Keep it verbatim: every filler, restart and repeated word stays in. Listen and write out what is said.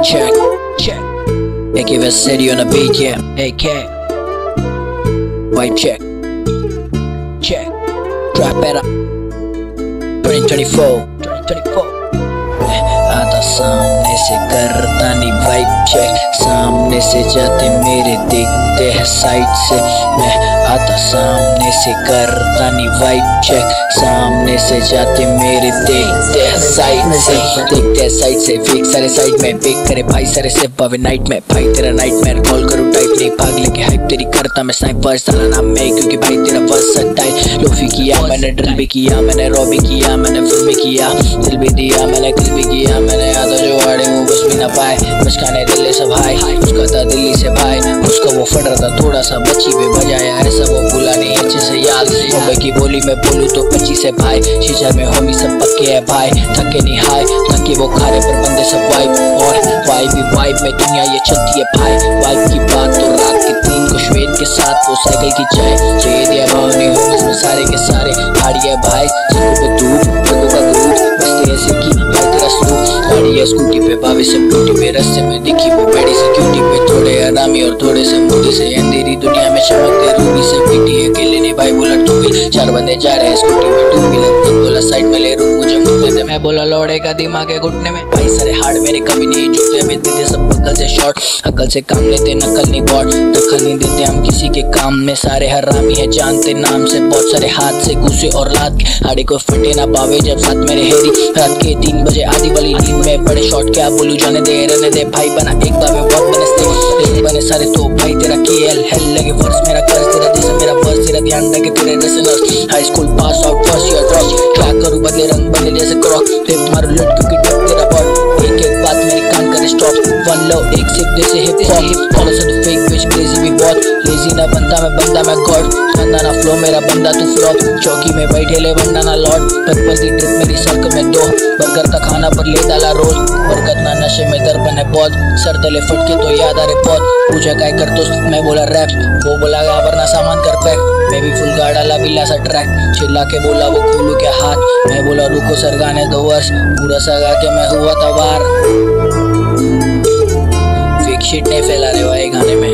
check, check. They give us city on the beat, yeah. Hey, cat. Vibe check, check. Drop it up. twenty twenty-four, twenty twenty-four. आता सामने से करता नहीं vibe check, सामने से जाते मेरे देखते हैं साइड से। मैं आता सामने से करता नहीं वाइब चेक, सामने से जाते मेरे देखते हैं साइड से। देखते हैं साइड से फेक सारे साइड में बेक करे भाई सारे से पावे नाइट में। भाई तेरा नाइट में कॉल करूँ टाइप नहीं भाग लेके हाइप तेरी करता मैं स्नाइपर साला नाम में, क्योंकि भाई तेरा वर्सटाइल। लोफी किया मैंने ड्रिल भी किया मैंने रॉ भी किया मैंने फिल्म भी किया दिल भी दिया मैंने किल भी किया मैंने। आधा जो आड़े वो कुछ भी ना पाए मुस्काने दिल्ली से भाई, उसका था दिल्ली से भाई, उसका वो फट रहा था थोड़ा सा बच्ची पे बजाया ऐसा वो भूला नहीं अच्छे से याद। मुंबई की बोली में बोलूँ तो पच्चीस है भाई, शीशा में होमी सब पक्के है भाई, थके नहीं हाय थके वो खारे पर बंदे सब वाइब। और वाइब ही वाइब में दुनिया ये चलती है भाई। वाइब की बात तो रात के तीन को श्वेत के साथ वो साइकिल की चाय चाहिए दिया भावनी हो इसमें सारे के सारे हाड़ी है भाई। सिंगों पे धूप रंगों का ग्रुप बस्ते ऐसे की भाई तेरा स्लूप गाड़ी है स्कूटी पे बावी से ब्यूटी में रस्ते में दिखी वो बड़ी सिक्योरिटी पे थोड़े आरामी और थोड़े से मोदी से अंधेरी दुनिया में चमकते रूबी से पीटी अकेले ने भाई बोला टू व्हील चार बंदे जा रहे हैं स्कूटी में टू व्हीलर बोला साइड में ले रुक मुझे मुझे दे। मैं बोला लौड़े का दिमाग है घुटने में भाई सारे हार्ड मेरे कभी नहीं झुकते में देते सब अकल से शॉर्ट अकल से काम लेते नकल नहीं बॉट दखल नहीं देते हम किसी के काम में। सारे हरामी है जानते नाम से बहुत सारे हाथ से घुसे और लात के आड़े को फटे ना पावे जब साथ मेरे हेरी रात के तीन बजे आधी वाली नींद में बड़े शॉट क्या बोलूं जाने दे रहने दे भाई बना एक बार में बहुत बनस्ते बने सारे तो भाई तेरा केएल हेल लगे वर्ष मेरा कर्ज तेरा जैसा मेरा वर्ष तेरा ध्यान रखे तेरे रेसनर्स high school pass out first year drop क्या करूं बदले रंग बदले जैसे क्रॉक टेप मारो लुट क्योंकि टप तेरा बॉट एक एक बात मेरी कान करे स्टॉप वन लव एक सिप जैसे हिप हॉप फॉलो से तो फेक बिच क्रेजी भी बहुत लेजी ना बनता मैं बंदा मैं गॉड खानदाना ना फ्लो मेरा बंदा तू फ्लॉप चौकी में बैठे ले बंदा ना लॉर्ड बचपन की ट्रिप मेरी सर्कल में दो बर्गर का खाना पर ले डाला रोज बरकत ना नशे में दर्पण है बहुत सर तले फटके तो याद आ रहे बहुत पूछा काय कर दोस्त मैं बोला रैप वो बोला गा वरना सामान कर पैक मैं भी फुल गाड़ा ला बिल्ला सा ट्रैक चिल्ला के बोला वो खोलू क्या हाथ मैं बोला रुको सर गाने दो वर्ष पूरा सा गा के मैं हुआ था बार फेक शिट नहीं फैला रहे भाई गाने में।